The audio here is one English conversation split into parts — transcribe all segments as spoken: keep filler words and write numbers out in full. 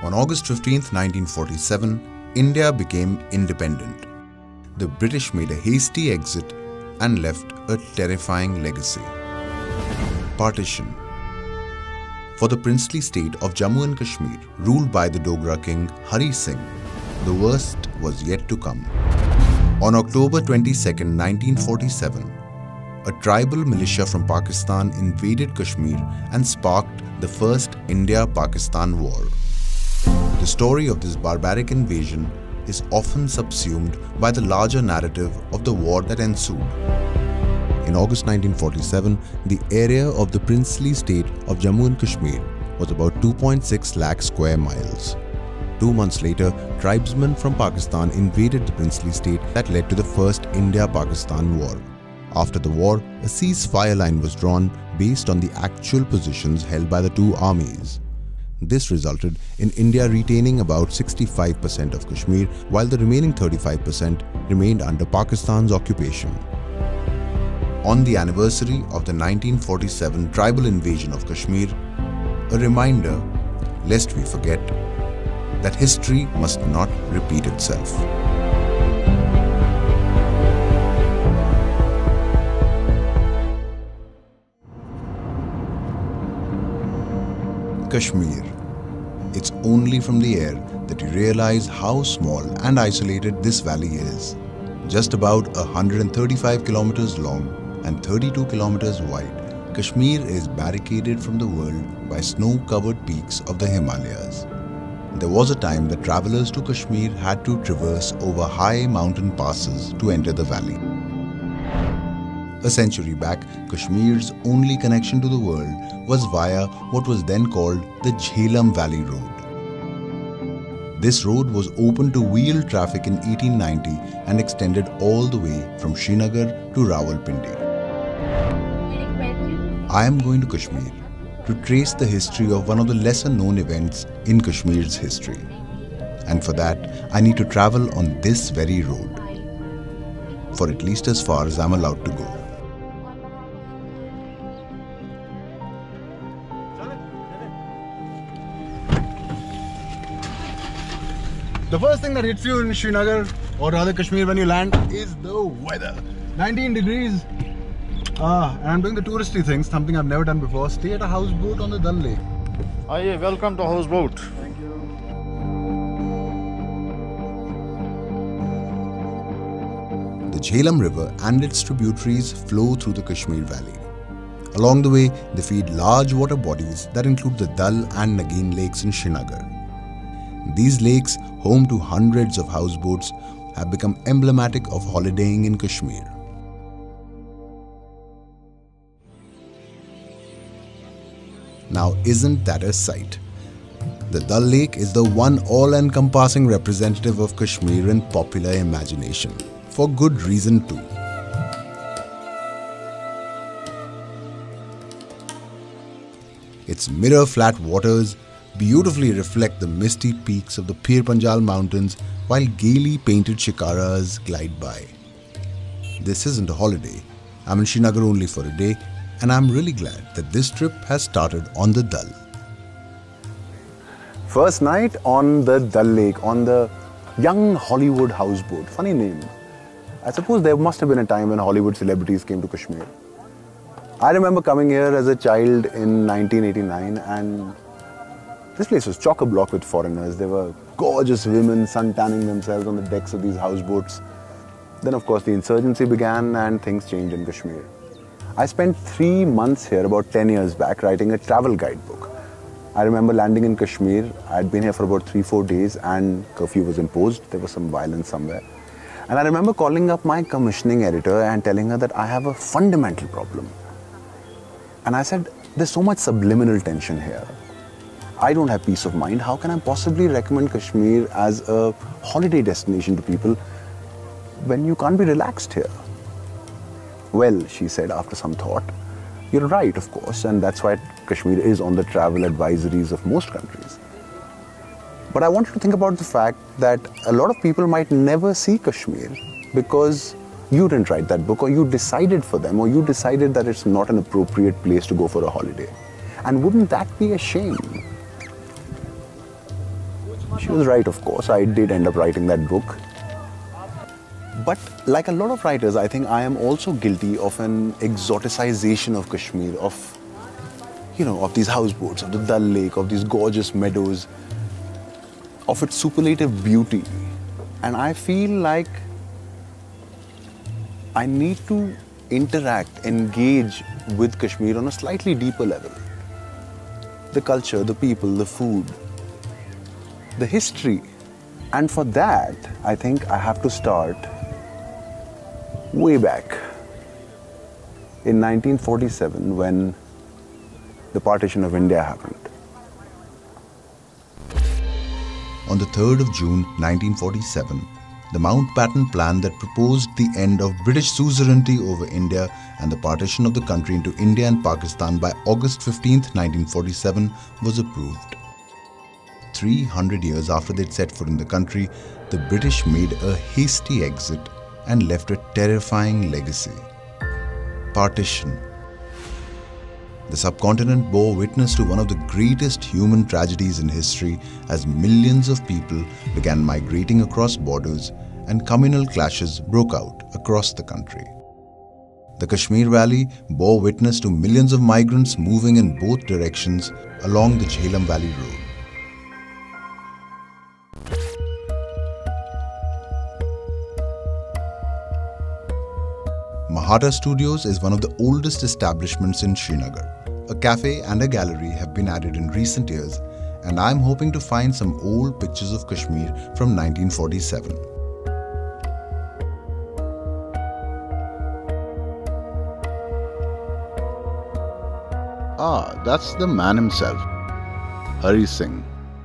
On August fifteenth, nineteen forty-seven, India became independent. The British made a hasty exit and left a terrifying legacy. Partition. For the princely state of Jammu and Kashmir, ruled by the Dogra king Hari Singh, the worst was yet to come. On October twenty-second, nineteen forty-seven, a tribal militia from Pakistan invaded Kashmir and sparked the first India-Pakistan war. The story of this barbaric invasion is often subsumed by the larger narrative of the war that ensued. In August nineteen forty-seven, the area of the princely state of Jammu and Kashmir was about two point six lakh square miles. Two months later, tribesmen from Pakistan invaded the princely state that led to the first India-Pakistan war. After the war, a ceasefire line was drawn based on the actual positions held by the two armies. This resulted in India retaining about sixty-five percent of Kashmir, while the remaining thirty-five percent remained under Pakistan's occupation. On the anniversary of the nineteen forty-seven tribal invasion of Kashmir, a reminder, lest we forget, that history must not repeat itself. Kashmir. It's only from the air that you realize how small and isolated this valley is. Just about one hundred thirty-five kilometers long and thirty-two kilometers wide, Kashmir is barricaded from the world by snow-covered peaks of the Himalayas. There was a time that travelers to Kashmir had to traverse over high mountain passes to enter the valley. A century back, Kashmir's only connection to the world was via what was then called the Jhelum Valley Road. This road was opened to wheel traffic in eighteen ninety and extended all the way from Srinagar to Rawalpindi. I am going to Kashmir to trace the history of one of the lesser known events in Kashmir's history. And for that, I need to travel on this very road, for at least as far as I'm allowed to go. The first thing that hits you in Srinagar, or rather Kashmir, when you land is the weather. nineteen degrees. Ah, and I'm doing the touristy things, something I've never done before. Stay at a houseboat on the Dal Lake. Aye, welcome to houseboat. Thank you. The Jhelum River and its tributaries flow through the Kashmir Valley. Along the way, they feed large water bodies that include the Dal and Nagin lakes in Srinagar. These lakes, home to hundreds of houseboats, have become emblematic of holidaying in Kashmir. Now, isn't that a sight? The Dal Lake is the one all-encompassing representative of Kashmir in popular imagination, for good reason too. Its mirror-flat waters beautifully reflect the misty peaks of the Pir Panjal mountains while gaily painted shikaras glide by. This isn't a holiday. I'm in Srinagar only for a day, and I'm really glad that this trip has started on the Dal. First night on the Dal Lake, on the Young Hollywood houseboat. Funny name. I suppose there must have been a time when Hollywood celebrities came to Kashmir. I remember coming here as a child in nineteen eighty-nine, and this place was chock-a-block with foreigners. There were gorgeous women sun-tanning themselves on the decks of these houseboats. Then, of course, the insurgency began and things changed in Kashmir. I spent three months here about ten years back writing a travel guidebook. I remember landing in Kashmir. I'd been here for about three, four days and curfew was imposed. There was some violence somewhere. And I remember calling up my commissioning editor and telling her that I have a fundamental problem. And I said, there's so much subliminal tension here. I don't have peace of mind. How can I possibly recommend Kashmir as a holiday destination to people when you can't be relaxed here? Well, she said after some thought, you're right, of course, and that's why Kashmir is on the travel advisories of most countries. But I want you to think about the fact that a lot of people might never see Kashmir because you didn't write that book, or you decided for them, or you decided that it's not an appropriate place to go for a holiday. And wouldn't that be a shame? She was right, of course. I did end up writing that book. But like a lot of writers, I think I am also guilty of an exoticization of Kashmir, of, you know, of these houseboats, of the Dal Lake, of these gorgeous meadows, of its superlative beauty. And I feel like I need to interact, engage with Kashmir on a slightly deeper level. The culture, the people, the food, the history. And for that, I think I have to start way back in nineteen forty-seven when the partition of India happened. On the third of June nineteen forty-seven, the Mountbatten Plan that proposed the end of British suzerainty over India and the partition of the country into India and Pakistan by August fifteenth, nineteen forty-seven was approved. three hundred years after they'd set foot in the country, the British made a hasty exit and left a terrifying legacy. Partition. The subcontinent bore witness to one of the greatest human tragedies in history as millions of people began migrating across borders and communal clashes broke out across the country. The Kashmir Valley bore witness to millions of migrants moving in both directions along the Jhelum Valley Road. Mahata Studios is one of the oldest establishments in Srinagar. A cafe and a gallery have been added in recent years, and I'm hoping to find some old pictures of Kashmir from nineteen forty-seven. Ah, that's the man himself, Hari Singh.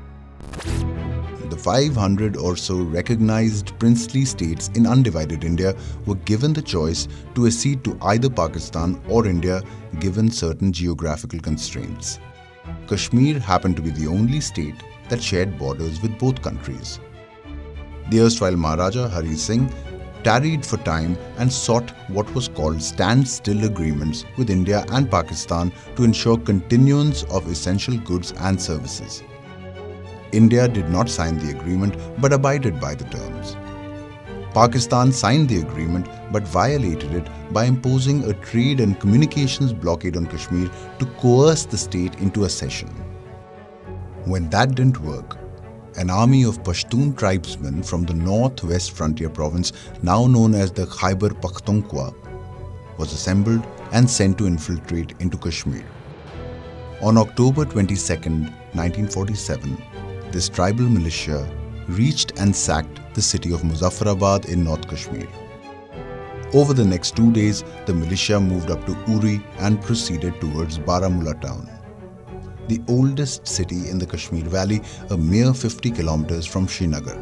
The five hundred or so recognized princely states in undivided India were given the choice to accede to either Pakistan or India given certain geographical constraints. Kashmir happened to be the only state that shared borders with both countries. The erstwhile Maharaja Hari Singh tarried for time and sought what was called standstill agreements with India and Pakistan to ensure continuance of essential goods and services. India did not sign the agreement but abided by the terms. Pakistan signed the agreement but violated it by imposing a trade and communications blockade on Kashmir to coerce the state into accession. When that didn't work, an army of Pashtun tribesmen from the northwest frontier province, now known as the Khyber Pakhtunkhwa, was assembled and sent to infiltrate into Kashmir. On October twenty-second, nineteen forty-seven, this tribal militia reached and sacked the city of Muzaffarabad in North Kashmir. Over the next two days, the militia moved up to Uri and proceeded towards Baramulla town, the oldest city in the Kashmir Valley, a mere fifty kilometers from Srinagar.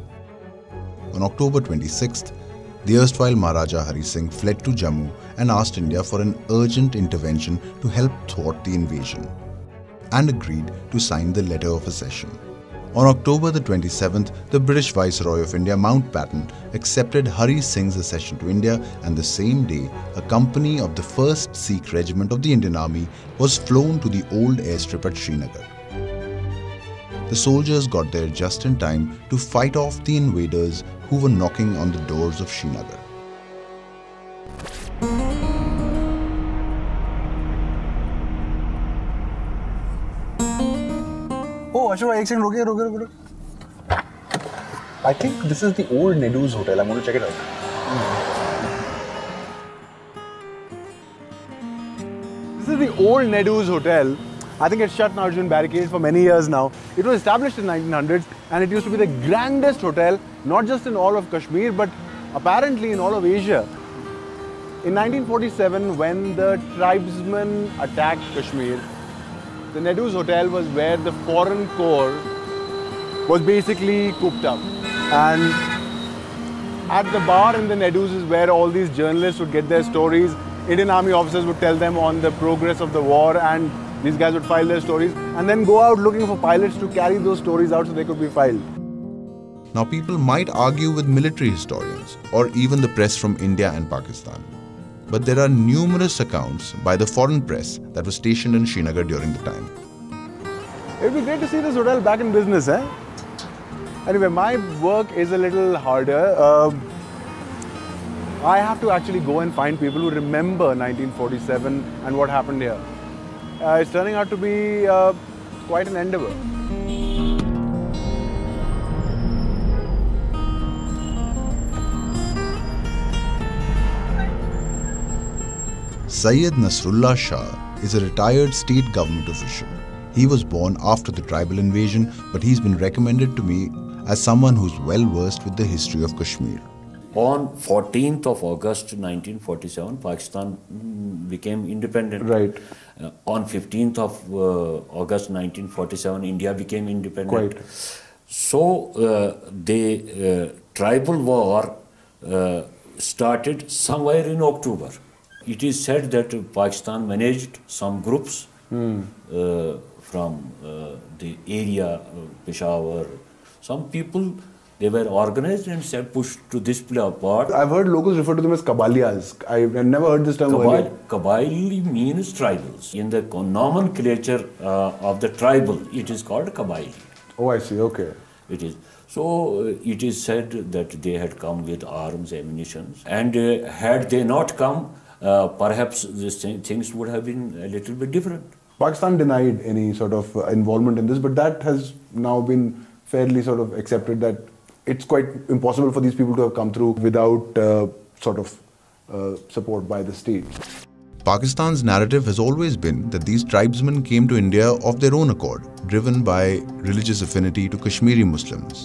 On October twenty-sixth, the erstwhile Maharaja Hari Singh fled to Jammu and asked India for an urgent intervention to help thwart the invasion, and agreed to sign the letter of accession. On October the twenty-seventh, the British Viceroy of India, Mountbatten, accepted Hari Singh's accession to India, and the same day, a company of the first Sikh Regiment of the Indian Army was flown to the old airstrip at Srinagar. The soldiers got there just in time to fight off the invaders who were knocking on the doors of Srinagar. Oh, Ashok, one second, rukiye, rukiye, rukiye. I think this is the old Nedu's hotel. I'm going to check it out. This is the old Nedu's hotel. I think it's shut now, it's been barricaded for many years now. It was established in nineteen hundreds and it used to be the grandest hotel, not just in all of Kashmir, but apparently in all of Asia. In nineteen forty-seven, when the tribesmen attacked Kashmir, the Nedu's Hotel was where the foreign corps was basically cooped up. And at the bar in the Nedu's is where all these journalists would get their stories. Indian Army officers would tell them on the progress of the war, and these guys would file their stories and then go out looking for pilots to carry those stories out so they could be filed. Now, people might argue with military historians or even the press from India and Pakistan. But there are numerous accounts by the foreign press that was stationed in Srinagar during the time. It would be great to see this hotel back in business, eh? Anyway, my work is a little harder. Um, I have to actually go and find people who remember nineteen forty-seven and what happened here. Uh, it's turning out to be uh, quite an endeavor. Syed Nasrullah Shah is a retired state government official. He was born after the tribal invasion, but he's been recommended to me as someone who's well versed with the history of Kashmir. On fourteenth of August nineteen forty-seven, Pakistan became independent. Right. Uh, on fifteenth of uh, August nineteen forty-seven, India became independent. Quite. So uh, the uh, tribal war uh, started somewhere in October. It is said that Pakistan managed some groups Hmm. uh, from uh, the area, uh, Peshawar. Some people, they were organized and said pushed to this part. I've heard locals refer to them as Kabaliyas. I've never heard this term Kabail, earlier. Kabaili means tribals. In the nomenclature uh, of the tribal, it is called Kabaili. Oh, I see. Okay. It is. So uh, it is said that they had come with arms, ammunition, and uh, had they not come, uh, perhaps these things would have been a little bit different. Pakistan denied any sort of uh, involvement in this, but that has now been fairly sort of accepted that it's quite impossible for these people to have come through without uh, sort of uh, support by the state. Pakistan's narrative has always been that these tribesmen came to India of their own accord, driven by religious affinity to Kashmiri Muslims.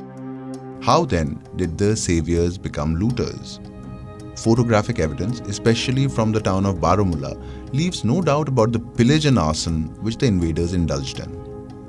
How then did the saviors become looters? Photographic evidence, especially from the town of Baramulla, leaves no doubt about the pillage and arson which the invaders indulged in.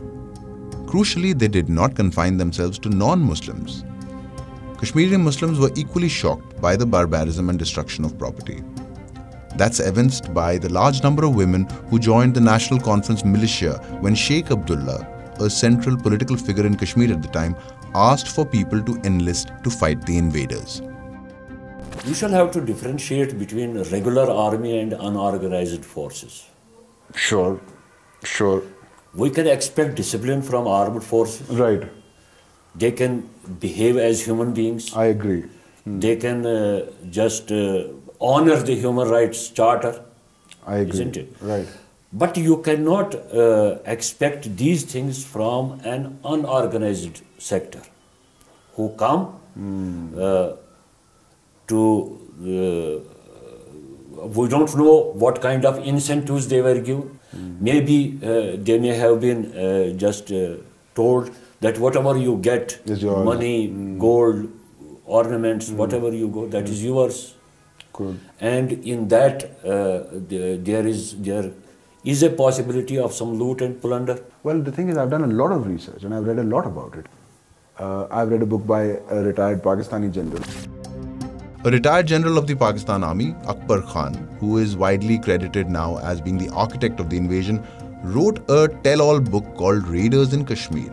Crucially, they did not confine themselves to non-Muslims. Kashmiri Muslims were equally shocked by the barbarism and destruction of property. That's evinced by the large number of women who joined the National Conference militia when Sheikh Abdullah, a central political figure in Kashmir at the time, asked for people to enlist to fight the invaders. We shall have to differentiate between regular army and unorganized forces. Sure, sure. We can expect discipline from armed forces. Right. They can behave as human beings. I agree. Hmm. They can uh, just uh, honor the human rights charter. I agree. Isn't it? Right. But you cannot uh, expect these things from an unorganized sector who come Mm. uh, to, uh, we don't know what kind of incentives they were given. Mm. Maybe uh, they may have been uh, just uh, told that whatever you get, money, mm. gold, ornaments, mm. whatever you go, that mm. is yours. Good. And in that, uh, there, there is there is a possibility of some loot and plunder. Well, the thing is, I've done a lot of research and I've read a lot about it. Uh, I've read a book by a retired Pakistani general. A retired general of the Pakistan Army, Akbar Khan, who is widely credited now as being the architect of the invasion, wrote a tell-all book called Raiders in Kashmir.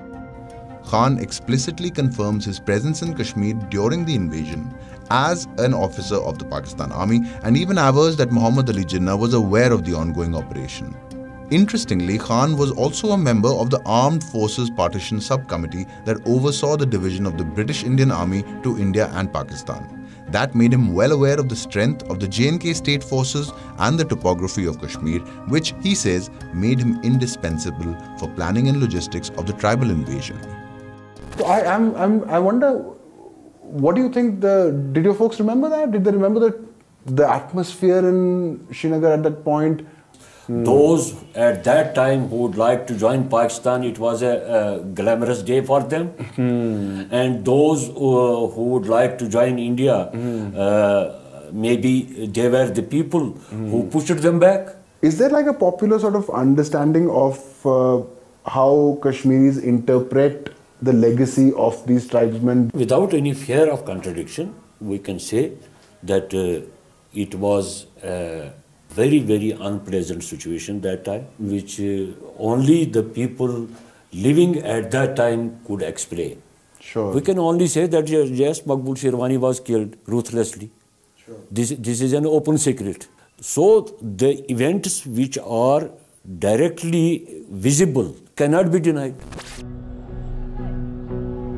Khan explicitly confirms his presence in Kashmir during the invasion as an officer of the Pakistan Army and even avers that Muhammad Ali Jinnah was aware of the ongoing operation. Interestingly, Khan was also a member of the Armed Forces Partition Subcommittee that oversaw the division of the British Indian Army to India and Pakistan. That made him well aware of the strength of the J and K state forces and the topography of Kashmir, which, he says, made him indispensable for planning and logistics of the tribal invasion. So I, I'm, I'm, I wonder, what do you think the, did your folks remember that? Did they remember the, the atmosphere in Srinagar at that point? Hmm. Those at that time who would like to join Pakistan, it was a, a glamorous day for them. Hmm. And those uh, who would like to join India, hmm. uh, maybe they were the people hmm. who pushed them back. Is there like a popular sort of understanding of uh, how Kashmiris interpret the legacy of these tribesmen? Without any fear of contradiction, we can say that uh, it was a very, very unpleasant situation that time, which uh, only the people living at that time could explain. Sure. We can only say that yes, Maqbool Sherwani was killed ruthlessly. Sure. This, this is an open secret. So the events which are directly visible cannot be denied.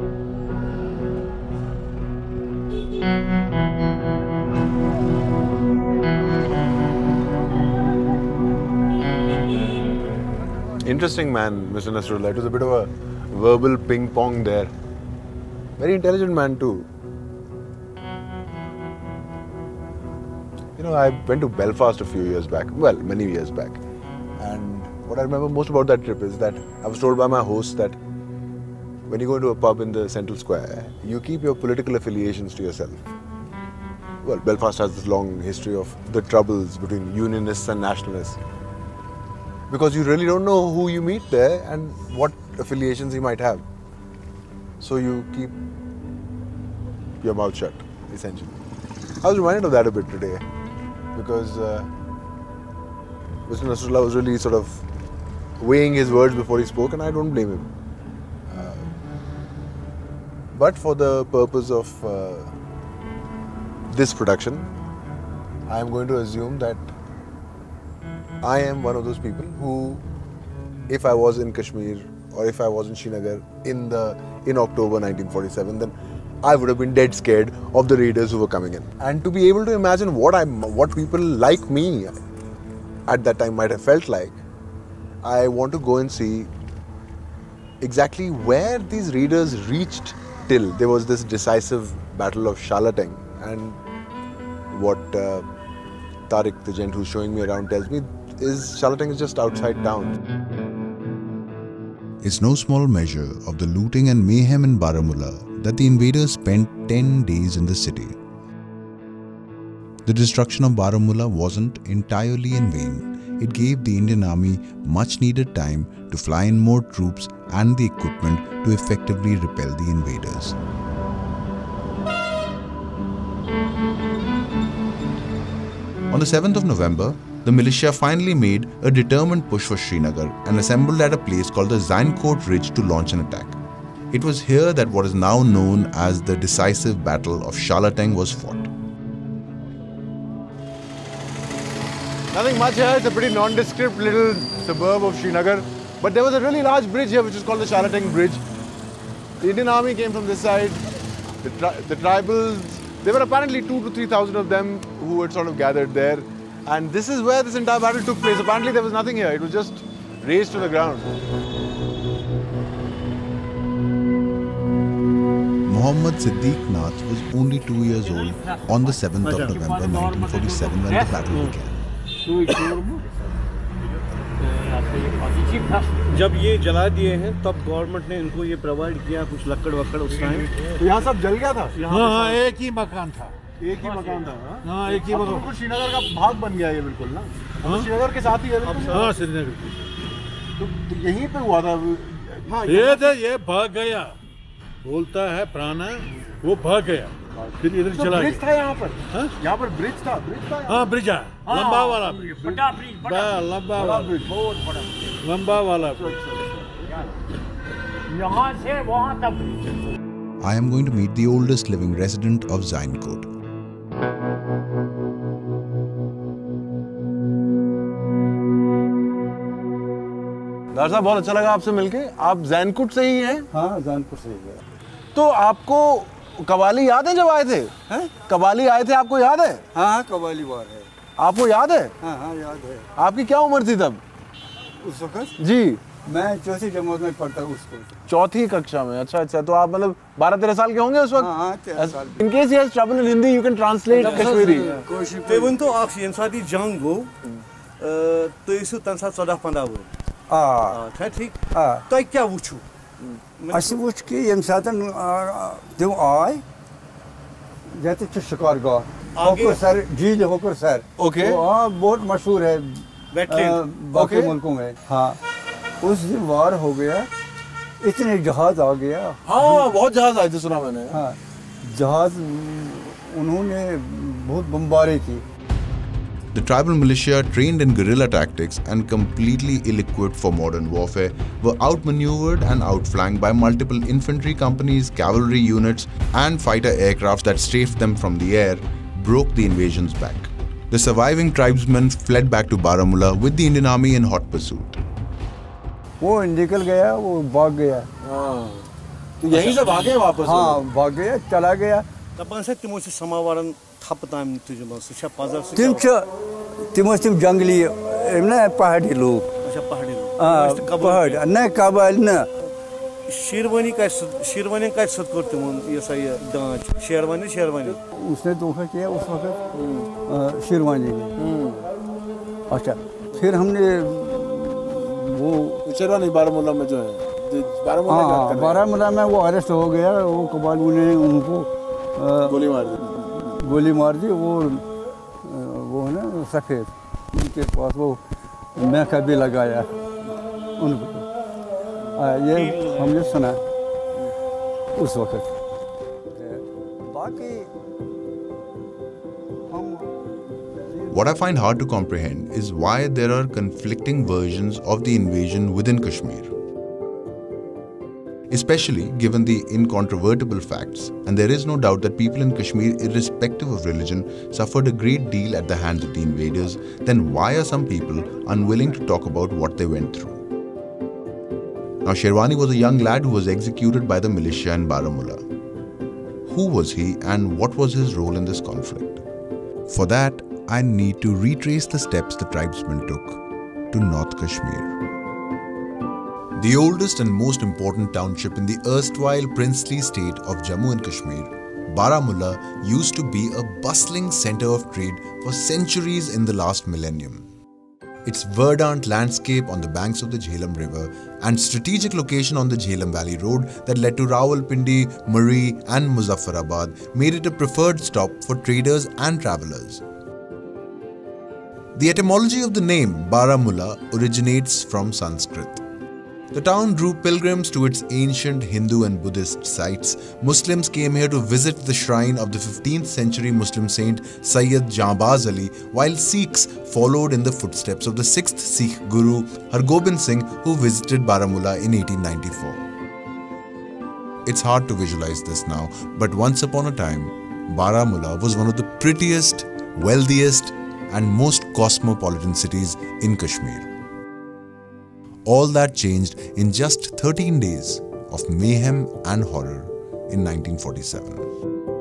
interesting man, Mister Nasrullah. It was a bit of a verbal ping pong there. Very intelligent man too. You know, I went to Belfast a few years back. Well, many years back. And what I remember most about that trip is that I was told by my host that when you go into a pub in the Central Square, you keep your political affiliations to yourself. Well, Belfast has this long history of the troubles between Unionists and Nationalists. Because you really don't know who you meet there and what affiliations he might have. So you keep your mouth shut, essentially. I was reminded of that a bit today. Because uh, Mister Nasrullah was really sort of weighing his words before he spoke, and I don't blame him. Uh, but for the purpose of uh, this production, I am going to assume that I am one of those people who, if I was in Kashmir or if I was in Srinagar in the in October nineteen forty-seven, then I would have been dead scared of the raiders who were coming in. And to be able to imagine what I, what people like me at that time might have felt like, I want to go and see exactly where these raiders reached till there was this decisive battle of Shalateng. And what uh, Tariq, the gent who's showing me around, tells me is Shalateng is just outside town. It's no small measure of the looting and mayhem in Baramulla that the invaders spent ten days in the city. The destruction of Baramulla wasn't entirely in vain. It gave the Indian Army much needed time to fly in more troops and the equipment to effectively repel the invaders. On the seventh of November, the militia finally made a determined push for Srinagar and assembled at a place called the Zaincoat Ridge to launch an attack. It was here that what is now known as the decisive Battle of Shalateng was fought. Nothing much here, it's a pretty nondescript little suburb of Srinagar. But there was a really large bridge here which is called the Shalateng Bridge. The Indian Army came from this side. The, tri the tribals, there were apparently two to three thousand of them who had sort of gathered there. And this is where this entire battle took place. Apparently there was nothing here, it was just razed to the ground. Muhammad Siddiq Nath was only two years old on the seventh of November nineteen forty-seven when the battle began. जब ये जला दिए हैं तब government ने इनको ये provide किया कुछ लकड़ वकड़ उस टाइम। तो यहाँ सब जल गया था? हाँ हाँ एक ही मकान था। एक ही मकान था। हाँ एक ही मकान। बिल्कुल श्रीनगर का भाग बन गया ये बिल्कुल ना? हाँ श्रीनगर के साथ ही है बिल्कुल। हाँ श्रीनगर की। तो यहीं पे हुआ था। हाँ ये तो ये भाग गया। बोलता है प्राणा वो भाग गया। फिर इधर चला गया। ब्रिज था यहाँ पर? हाँ यहाँ पर ब्रिज था। ब्रिज था। हाँ ब्रिज है। लंबा वाला ब्रिज। बड़ा ब्रिज। बड़ा लंबा वाला ब्रिज। बहुत बड़ा। लंबा वाला ब्रिज। यहाँ से वहाँ तक। I am going to meet the oldest living resident of Zaincoat. दार साहब बहुत अच्छा लगा आपसे मिलके। आप ज़ैनकोट से ही हैं? हाँ ज़ैनकोट से ही है। तो आपको कवाली याद है जब आए थे? हैं? कवाली आए थे आपको याद है? हाँ हाँ कवाली वार है। आपको याद है? हाँ हाँ याद है। आपकी क्या उम्र थी तब? उस वक्त? जी मैं चौथी जमात में पढ़ता हूँ उसको। चौथी कक्षा में? अच्छा अच्छा। तो आप मतलब बारह तेरह साल के होंगे उस वक्त? हाँ हाँ तेरह साल। In case he has trouble in Hindi, you can translate Kashmiri. तो उन तो आप ये साथी जंग हो तो इसको तंसा चौदह पंद्रह हो। हाँ था ठीक। हाँ तो क्या वुचू? अस वुच कि यम सातन तम आय जाते च शिकारगाह होकर सर झील होकर सर। ओके। हाँ बहुत मशहूर है बाकी मुल्कों में। हाँ उस दिन वार हो गया, इतने जहाज आ गया। हाँ बहुत जहाज आए थे सुना मैंने। हाँ जहाज उन्होंने बहुत बमबारी की। The tribal militia, trained in guerrilla tactics and completely ill-equipped for modern warfare, were outmaneuvered and outflanked by multiple infantry companies, cavalry units, and fighter aircrafts that strafed them from the air, broke the invasion's back. The surviving tribesmen fled back to Baramulla with the Indian Army in hot pursuit. वो निकल गया, वो भाग गया। हाँ तो यहीं से भागे वापस? हाँ भाग गया, चला गया। तब से तुम उसे समावरण थप ताम तुझे बस अच्छा पजर से तिम च तिम तिम जंगली ना पहाड़ी लोग। अच्छा पहाड़ी लोग। पहाड़ न कबल न शेरवानी का शेरवानी का सद कर तुम ये सही दांच शेरवानी शेरवानी उसने धोखा किया उस वक्त शेरवानी ने। अच्छा फिर हमने वो शेरवानी बारामूला में जो है बारामूला हाँ बारामूला में वो अरेस्ट हो गया, वो कबालू ने उनको गोली मार दी गोली मार दी। वो वो है ना सफ़ेद, उनके पास वो मैका भी लगाया उनको। ये हमने सुना उस वक्त। बाकी What I find hard to comprehend is why there are conflicting versions of the invasion within Kashmir. Especially given the incontrovertible facts, and there is no doubt that people in Kashmir, irrespective of religion, suffered a great deal at the hands of the invaders, then why are some people unwilling to talk about what they went through? Now, Sherwani was a young lad who was executed by the militia in Baramulla. Who was he and what was his role in this conflict? For that, I need to retrace the steps the tribesmen took to North Kashmir. The oldest and most important township in the erstwhile princely state of Jammu and Kashmir, Baramulla used to be a bustling center of trade for centuries in the last millennium. Its verdant landscape on the banks of the Jhelum River and strategic location on the Jhelum Valley Road that led to Rawalpindi, Murree and Muzaffarabad made it a preferred stop for traders and travelers. The etymology of the name Baramulla originates from Sanskrit. The town drew pilgrims to its ancient Hindu and Buddhist sites. Muslims came here to visit the shrine of the fifteenth century Muslim saint Sayyid Jahbaz Ali, while Sikhs followed in the footsteps of the sixth Sikh Guru Hargobind Singh, who visited Baramulla in eighteen ninety-four. It's hard to visualize this now, but once upon a time, Baramulla was one of the prettiest, wealthiest, and most cosmopolitan cities in Kashmir. All that changed in just thirteen days of mayhem and horror in nineteen forty-seven.